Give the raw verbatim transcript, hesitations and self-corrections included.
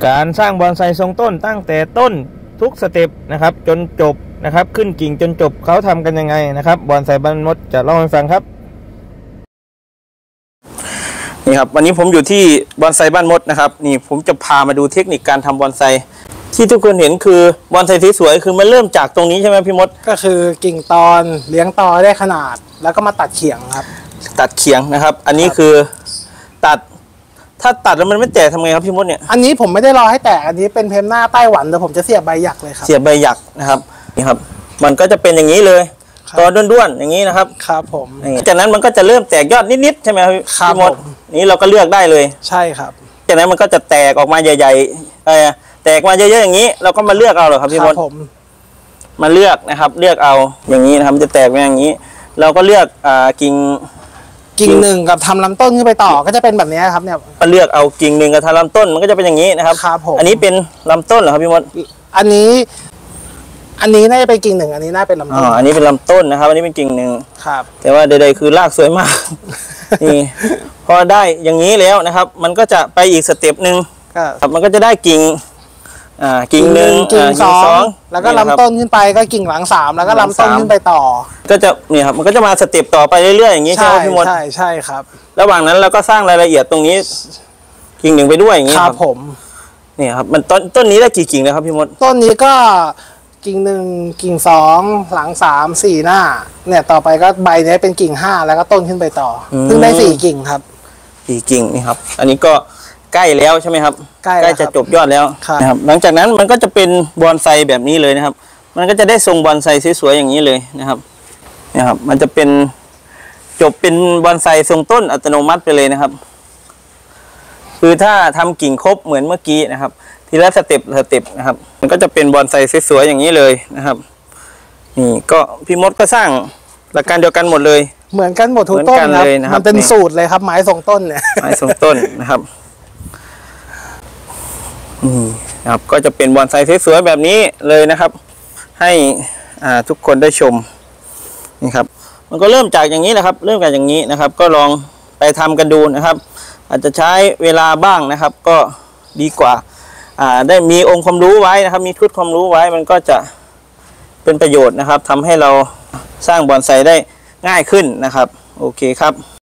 การสร้างบอนไซทรงต้นตั้งแต่ต้นทุกสเต็ปนะครับจนจบนะครับขึ้นกิ่งจนจบเขาทำกันยังไงนะครับบอนไซบ้านมดจะเล่าให้ฟังครับนี่ครับวันนี้ผมอยู่ที่บอนไซบ้านมดนะครับนี่ผมจะพามาดูเทคนิคการทำบอนไซที่ทุกคนเห็นคือบอนไซที่สวยคือมันเริ่มจากตรงนี้ใช่ไหมพี่มดก็คือกิ่งตอนเลี้ยงตอได้ขนาดแล้วก็มาตัดเขียงครับตัดเขียงนะครับอันนี้คือตัดถ้าตัดแล้วมันไม่แตกทำไงครับพี่มดเนี่ยอันนี้ผมไม่ได้รอให้แตกอันนี้เป็นเพมหน้าไต้หวันแต่ผมจะเสียบใบหยักเลยครับเสียบใบหยักนะครับนี่ครับมันก็จะเป็นอย่างนี้เลยตอด้วนๆอย่างนี้นะครับครับผมจากนั้นมันก็จะเริ่มแตกยอดนิดๆใช่ไหมครับพี่มดนี้เราก็เลือกได้เลยใช่ครับจากนั้นมันก็จะแตกออกมาใหญ่ๆเออแตกมาเยอะๆอย่างนี้เราก็มาเลือกเอาเหรอครับพี่มดมาเลือกนะครับเลือกเอาอย่างนี้นะครับจะแตกมาอย่างนี้เราก็เลือกอ่ากิ่งกิ่งหนึ่งกับทำลำต้นขึ้นไปต่อก็จะเป็นแบบนี้ครับเนี่ยก็เลือกเอากิ่งหนึ่งกับทำลำต้นมันก็จะเป็นอย่างนี้นะครับครับผมอันนี้เป็นลำต้นเหรอครับพี่มดอันนี้อันนี้น่าจะเป็นกิ่งหนึ่งอันนี้น่าเป็นลำต้นอ๋ออันนี้เป็นลำต้นนะครับอันนี้เป็นกิ่งหนึ่งครับแต่ว่าใดๆคือรากสวยมากนี่พอได้อย่างนี้แล้วนะครับมันก็จะไปอีกสเต็ปหนึ่งครับมันก็จะได้กิ่งอ่ากิ่งหนึ่งกิ่งสองแล้วก็ลำต้นขึ้นไปก็กิ่งหลังสามแล้วก็ลำต้นขึ้นไปต่อก็จะเนี่ยครับมันก็จะมาสเต็ปต่อไปเรื่อยๆอย่างนี้ใช่ไหมพี่มดใช่ใช่ครับระหว่างนั้นเราก็สร้างรายละเอียดตรงนี้กิ่งหนึ่งไปด้วยอย่างนี้ครับผมนี่ครับมันต้นต้นนี้ได้กี่กิ่งแล้วครับพี่มดต้นนี้ก็กิ่งหนึ่งกิ่งสองหลังสามสี่หน้าเนี่ยต่อไปก็ใบนี้เป็นกิ่งห้าแล้วก็ต้นขึ้นไปต่อเพิ่งได้สี่กิ่งครับสี่กิ่งนี่ครับอันนี้ก็ใกล้แล้วใช่ไหมครับใกล้จะจบยอดแล้วนะครับหลังจากนั้นมันก็จะเป็นบอนไซแบบนี้เลยนะครับมันก็จะได้ทรงบอนไซสวยๆอย่างนี้เลยนะครับนะครับมันจะเป็นจบเป็นบอนไซทรงต้นอัตโนมัติไปเลยนะครับคือถ้าทำกิ่งครบเหมือนเมื่อกี้นะครับทีละสเต็ปสเต็ปนะครับมันก็จะเป็นบอนไซสวยๆอย่างนี้เลยนะครับนี่ก็พี่มดก็สร้างหลักการเดียวกันหมดเลยเหมือนกันหมดทุกต้นครับมันเป็นสูตรเลยครับไม้ทรงต้นเนี่ยไม้ทรงต้นนะครับนี่นะครับก็จะเป็นบอนไซสวยๆแบบนี้เลยนะครับให้อ่าทุกคนได้ชมนี่ครับมันก็เริ่มจากอย่างนี้แหละครับเริ่มจากอย่างนี้นะครับก็ลองไปทำกันดูนะครับอาจจะใช้เวลาบ้างนะครับก็ดีกว่าอ่าได้มีองค์ความรู้ไว้นะครับมีชุดความรู้ไว้มันก็จะเป็นประโยชน์นะครับทำให้เราสร้างบอนไซได้ง่ายขึ้นนะครับโอเคครับ